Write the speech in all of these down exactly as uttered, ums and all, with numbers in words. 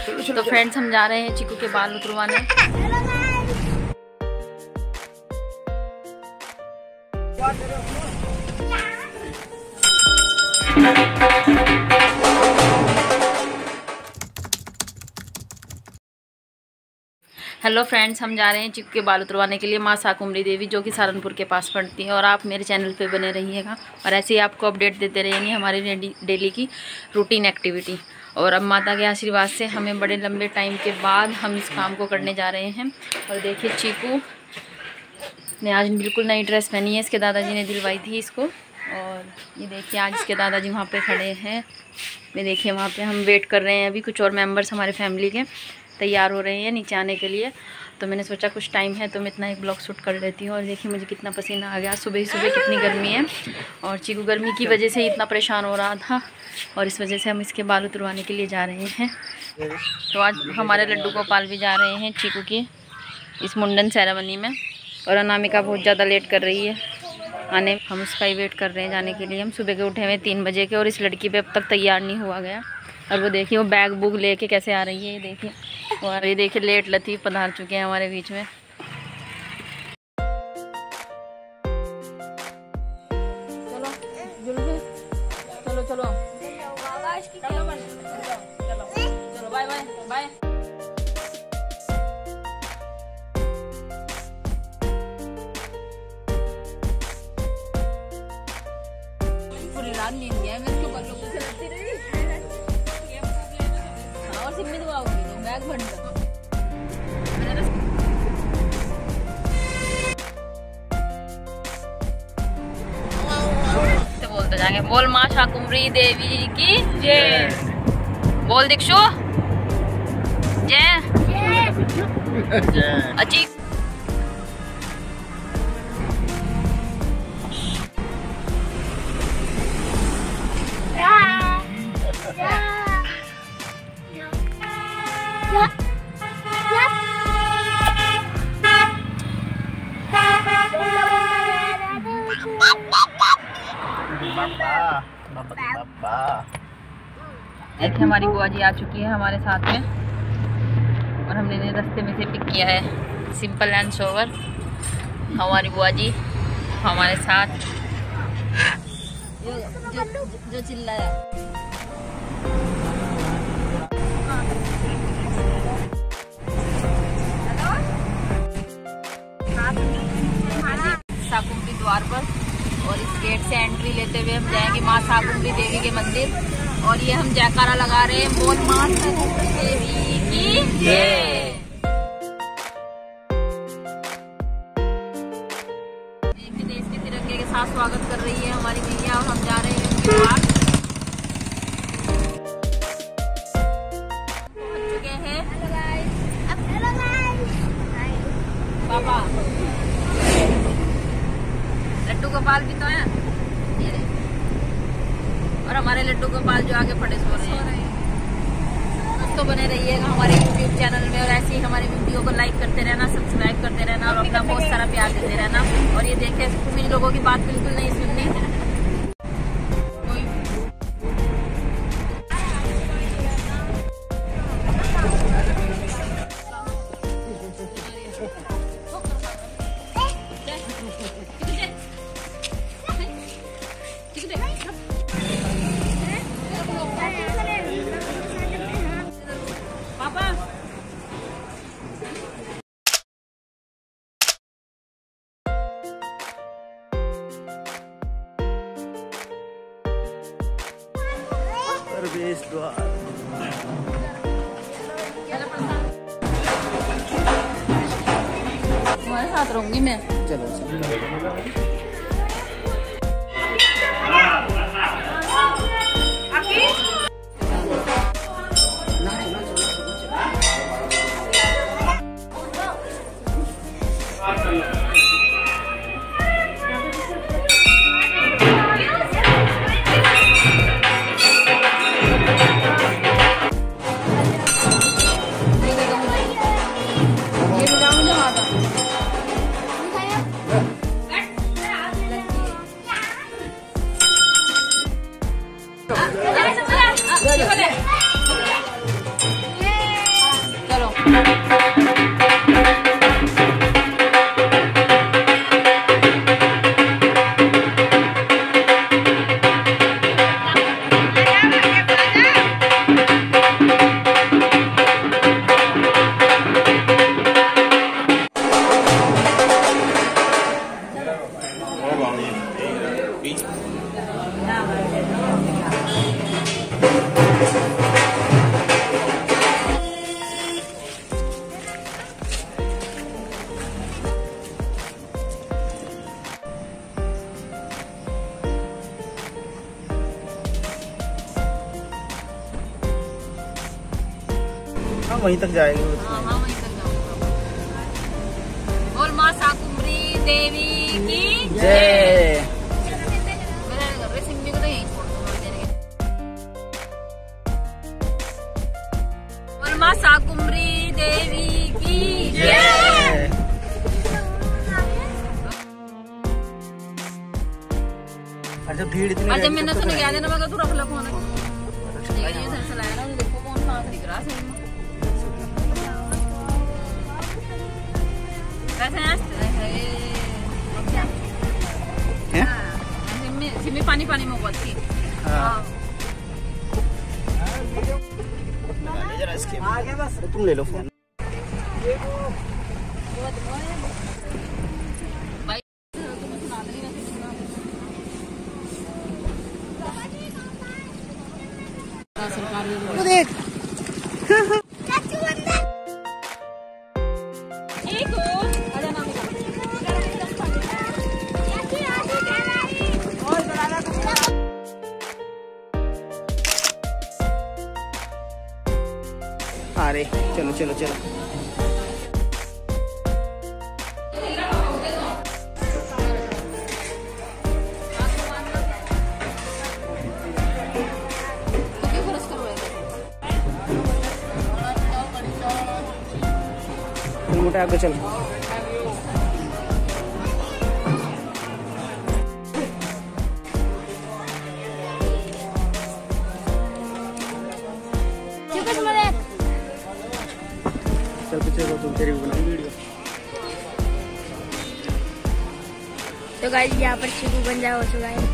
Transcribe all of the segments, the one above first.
तो फ्रेंड्स हम जा रहे हैं चीकू के बाल उतरवाने। हेलो फ्रेंड्स, हम जा रहे हैं चीकू के बाल उतरवाने के लिए माँ शाकुंभरी देवी, जो कि सहारनपुर के पास पड़ती है। और आप मेरे चैनल पे बने रहिएगा और ऐसे ही आपको अपडेट देते रहेंगे हमारी डेली की रूटीन एक्टिविटी। और अब माता के आशीर्वाद से हमें बड़े लंबे टाइम के बाद हम इस काम को करने जा रहे हैं। और देखिए चीकू ने आज बिल्कुल नई ड्रेस पहनी है, इसके दादाजी ने दिलवाई थी इसको। और ये देखिए आज इसके दादाजी वहाँ पे खड़े हैं। मैं देखिए वहाँ पे हम वेट कर रहे हैं। अभी कुछ और मेंबर्स हमारे फैमिली के तैयार हो रहे हैं नीचे आने के लिए। तो मैंने सोचा कुछ टाइम है तो मैं इतना एक ब्लॉग शूट कर लेती हूँ। और देखिए मुझे कितना पसीना आ गया, सुबह ही सुबह कितनी गर्मी है। और चीकू गर्मी की वजह से ही इतना परेशान हो रहा था और इस वजह से हम इसके बाल उतरवाने के लिए जा रहे हैं। तो आज हमारे लड्डू गोपाल भी जा रहे हैं चीकू की इस मुंडन सेरेमनी में। और अनामिका बहुत ज़्यादा लेट कर रही है आने, हम उसका ही वेट कर रहे हैं जाने के लिए। हम सुबह के उठे हुए तीन बजे के और इस लड़की पे अब तक तैयार नहीं हुआ गया। और वो देखिए वो बैग बुग लेके कैसे आ रही है, ये देखिए। और ये देखिए लेट लतीफ़ पधार चुके हैं हमारे बीच में। चलो जल्दी चलो चलो चलो चलो बाय बाय बाय। पूरी रात नींद गया मैं इसके बालों को चलाती रही। और सिम्मी दबाओगी तो बैग बंद कर। बोलते जाएंगे बोल माँ शाकुंभरी देवी की जय। बोल दीक्षु जय जय। अच्छी देखिए हमारी बुआ जी आ चुकी है हमारे साथ में और हमने इन्हें रास्ते में से पिक किया है। सिंपल एंड सोवर हमारी बुआ जी हमारे साथ जो, जो, जो चिल्लाया। शाकुंभरी द्वार पर और इस गेट से एंट्री लेते हुए हम जाएंगे माँ शाकुंभरी देवी के मंदिर। और ये हम जयकारा लगा रहे हैं बोल माँ शाकुंभरी देवी की जय। देखिए देश के तिरंगे के साथ स्वागत कर रही है हमारी मैया और हम जा रहे हैं उनके पास। पहुंच चुके हैं पापा। लड्डू गोपाल भी तो है और हमारे लड्डू गोपाल जो आगे पड़े सो रहे हैं। दोस्तों बने रहिएगा हमारे यूट्यूब चैनल में और ऐसे ही हमारी वीडियो को लाइक करते रहना, सब्सक्राइब करते रहना और अपना बहुत सारा प्यार देते रहना। और ये देखे कुछ लोगों की बात बिल्कुल नहीं सुननी। प्रवेश द्वार तुम्हारे साथ रहूंगी मैं। चलो चलो। वहीं तक जाएंगे। हाँ हाँ वहीं तक जाऊंगा। बोल माँ शाकुंभरी देवी की जय। सिंगी को तो यहीं छोड़ दूंगा। बोल माँ शाकुंभरी देवी की जय। अच्छा भीड़ इतनी अच्छा मैंने सुन गया देना मगर तू रख लो फोन। ये सर चलाया ना देखो कौन सांस दिख रहा है। सिमी पानी पानी में बहुत थी। आगे बस तुम ले लो फोन। सरकार देख अरे चलो चलो चलो। मोटे आगे चलो। चल पीछे को तुम तेरी भी बनाओ वीडियो। तो गाइस यहाँ पर चिकू बन जा हो चुका है।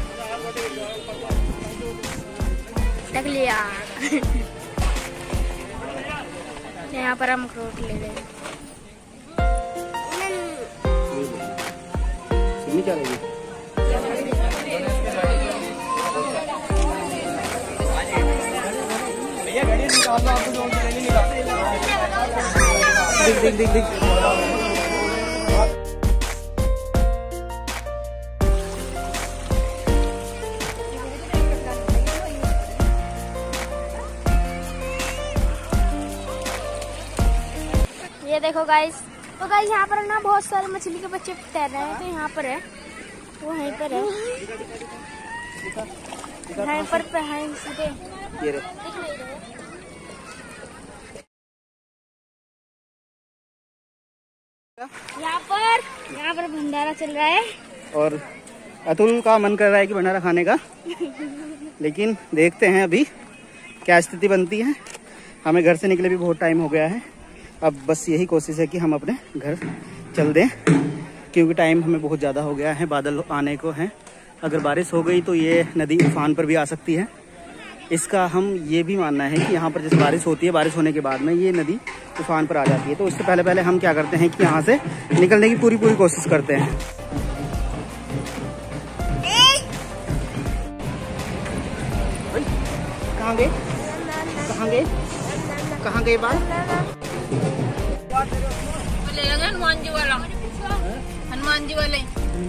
तक लिया। यहाँ पर हम अखरोट ले रहे हैं। सुनी क्या लगी? देख देख देख देख। ये देखो गाइस। तो गाइस यहाँ पर ना बहुत सारे मछली के बच्चे तैर रहे हैं। तो यहाँ पर है वो वहीं पर है। यहाँ पर पे है सीधे। ये रे। यहाँ पर यहाँ पर भंडारा चल रहा है और अतुल का मन कर रहा है कि भंडारा खाने का। लेकिन देखते हैं अभी क्या स्थिति बनती है। हमें घर से निकले भी बहुत टाइम हो गया है। अब बस यही कोशिश है कि हम अपने घर चल दें, क्योंकि टाइम हमें बहुत ज़्यादा हो गया है। बादल आने को हैं। अगर बारिश हो गई तो ये नदी उफान पर भी आ सकती है। इसका हम ये भी मानना है कि यहाँ पर जैसे बारिश होती है, बारिश होने के बाद में ये नदी उफान पर आ जाती है। तो उससे पहले पहले हम क्या करते हैं कि यहाँ से निकलने की पूरी पूरी कोशिश करते हैं। कहाँ गए कहाँ गए कहाँ गए बात? हनुमान जी वाला हनुमान जी वाले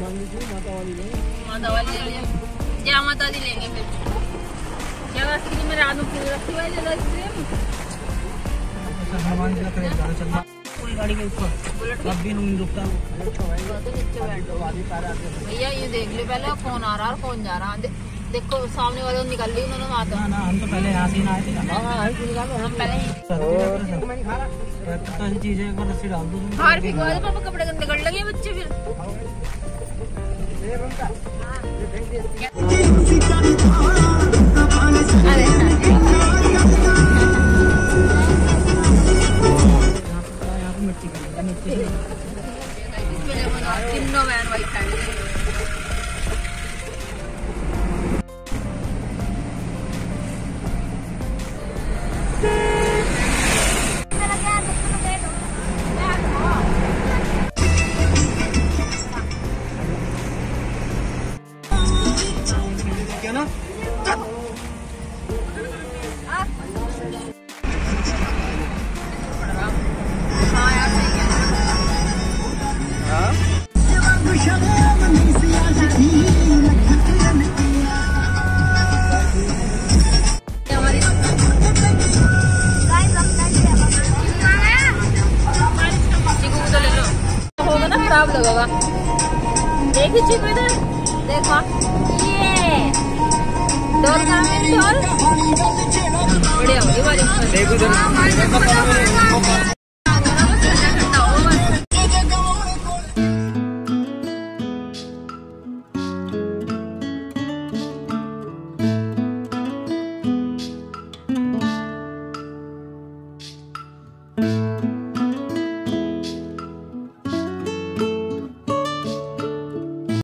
माता वाली ले लिया। जय माता दी लेंगे फिर। जगह में रात में रखी हुई हनुमान जी का पूरी गाड़ी के ऊपर कब भी नहीं रुकता। भैया ये देख लो पहले कौन आ रहा है और कौन जा रहा है। देखो सामने वाले निकल ली उन्होंने माता। ना हम तो पहले यहाँ से आए थे। हम पहले ही चीजें रस्सी डाल दो। बाहर भी पापा कपड़े गंदे कर लगे बच्चे फिर। तीनों वैन वाइट साड़ी क्या ना होगा ना, खराब लगेगा। देखिए चीकू इधर देखो, ये डोर का डोर बढ़िया होगी वाली। देखो